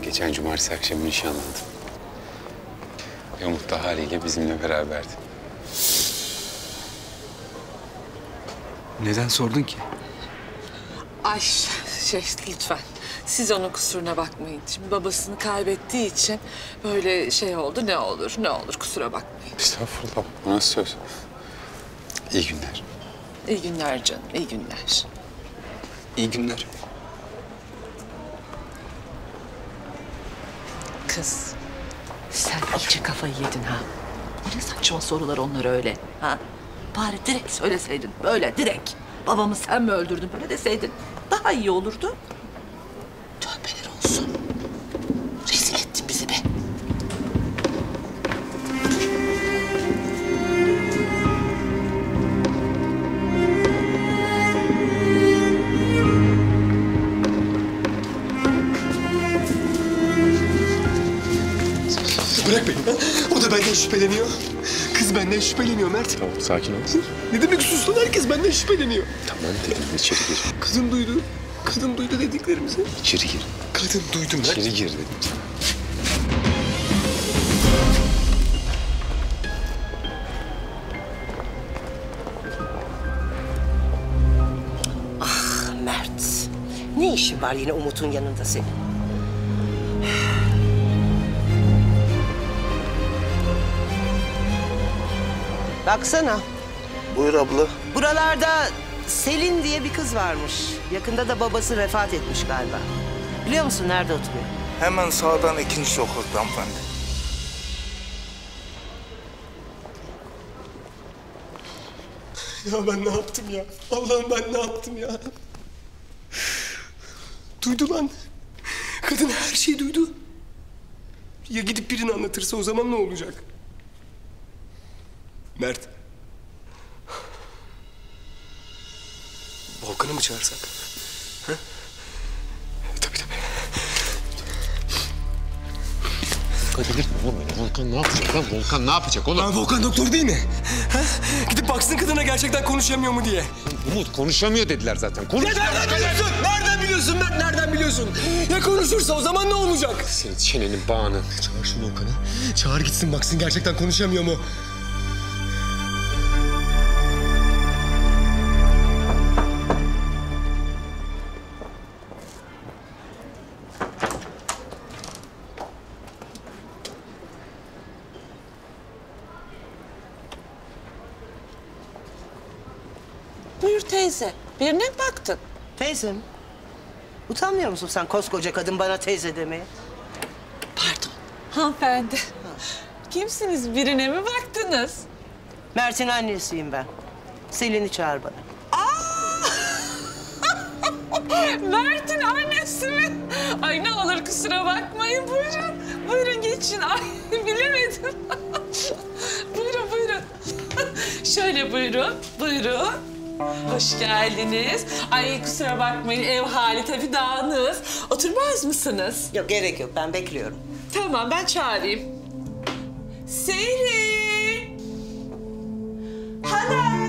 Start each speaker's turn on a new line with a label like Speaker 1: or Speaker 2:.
Speaker 1: Geçen cumartesi akşamı nişanlandım. Ve Umut da haliyle bizimle beraberdi.
Speaker 2: Neden sordun ki?
Speaker 3: Ay lütfen. Siz onun kusuruna bakmayın. Şimdi babasını kaybettiği için böyle şey oldu. Ne olur kusura bakmayın.
Speaker 1: Estağfurullah. Bu nasıl söz? İyi günler.
Speaker 3: İyi günler canım, iyi günler.
Speaker 2: İyi günler.
Speaker 3: Kız, sen iyice kafayı yedin ha. Ne saçma sorular onlar öyle ha? Bari direkt söyleseydin, böyle direkt. Babamı sen mi öldürdün böyle deseydin daha iyi olurdu. Tövbeler olsun. Rezil ettin bizi be.
Speaker 4: Bırak beni. O da benden şüpheleniyor. Kız benden şüpheleniyor Mert.
Speaker 1: Tamam, sakin ol.
Speaker 4: Ne demek sus lan? Herkes benden şüpheleniyor.
Speaker 1: Tamam dedim, içeri gir.
Speaker 4: Kadın duydu. Kadın duydu dediklerimizi.
Speaker 1: İçeri gir.
Speaker 4: Kadın duydu Mert.
Speaker 1: İçeri gir dedim sana.
Speaker 5: Mert, ne işin var yine Umut'un yanında senin? Baksana,
Speaker 6: Buyur abla.
Speaker 5: buralarda Selin diye bir kız varmış. Yakında da babası vefat etmiş galiba. Biliyor musun nerede oturuyor?
Speaker 6: Hemen sağdan 2. sokakta hanımefendi.
Speaker 4: Ya ben ne yaptım ya? Allah'ım ben ne yaptım ya? Duydu lan. Kadın her şeyi duydu. Ya gidip birini anlatırsa o zaman ne olacak? Mert. Volkan'ı mı çağırsak? Ha? Tabii.
Speaker 1: Volkan delirtme oğlum beni. Volkan ne yapacak lan? Volkan ne yapacak oğlum?
Speaker 4: Lan Volkan doktor değil mi? Ha? Gidip baksın kadına gerçekten konuşamıyor mu diye.
Speaker 1: Umut konuşamıyor dediler zaten. Konuşamıyor.
Speaker 4: Nereden biliyorsun? Nereden biliyorsun Mert? Nereden biliyorsun? Ya konuşursa o zaman ne olacak?
Speaker 1: Senin çenenin bağını.
Speaker 4: Çağır şu Volkan'ı. Çağır gitsin baksın gerçekten konuşamıyor mu?
Speaker 3: Buyur teyze. Birine mi baktın?
Speaker 5: Teyzem. Utanmıyor musun sen koskoca kadın bana teyze demeye?
Speaker 3: Pardon. Hanımefendi. Kimsiniz? Birine mi baktınız?
Speaker 5: Mert'in annesiyim ben. Selin'i çağır bana.
Speaker 3: Mert'in annesi mi? Ay ne olur kusura bakmayın. Buyurun. Buyurun geçin. Ay bilemedim. Buyurun. Şöyle buyurun. Buyurun. Hoş geldiniz. Ay kusura bakmayın ev hali tabii dağınız. Oturmaz mısınız?
Speaker 5: Yok gerek yok ben bekliyorum.
Speaker 3: Tamam ben çağırayım. Seyri. Hala.